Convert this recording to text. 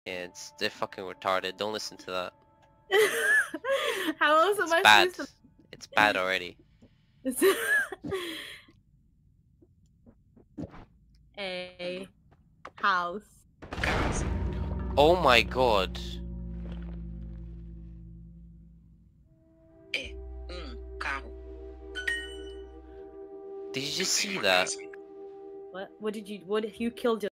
Yeah, they're fucking retarded. Don't listen to that. How else am It's I bad. supposed It's bad already. to? A house. Oh my god. Carro. Did you just see that? What? What did you? What if you killed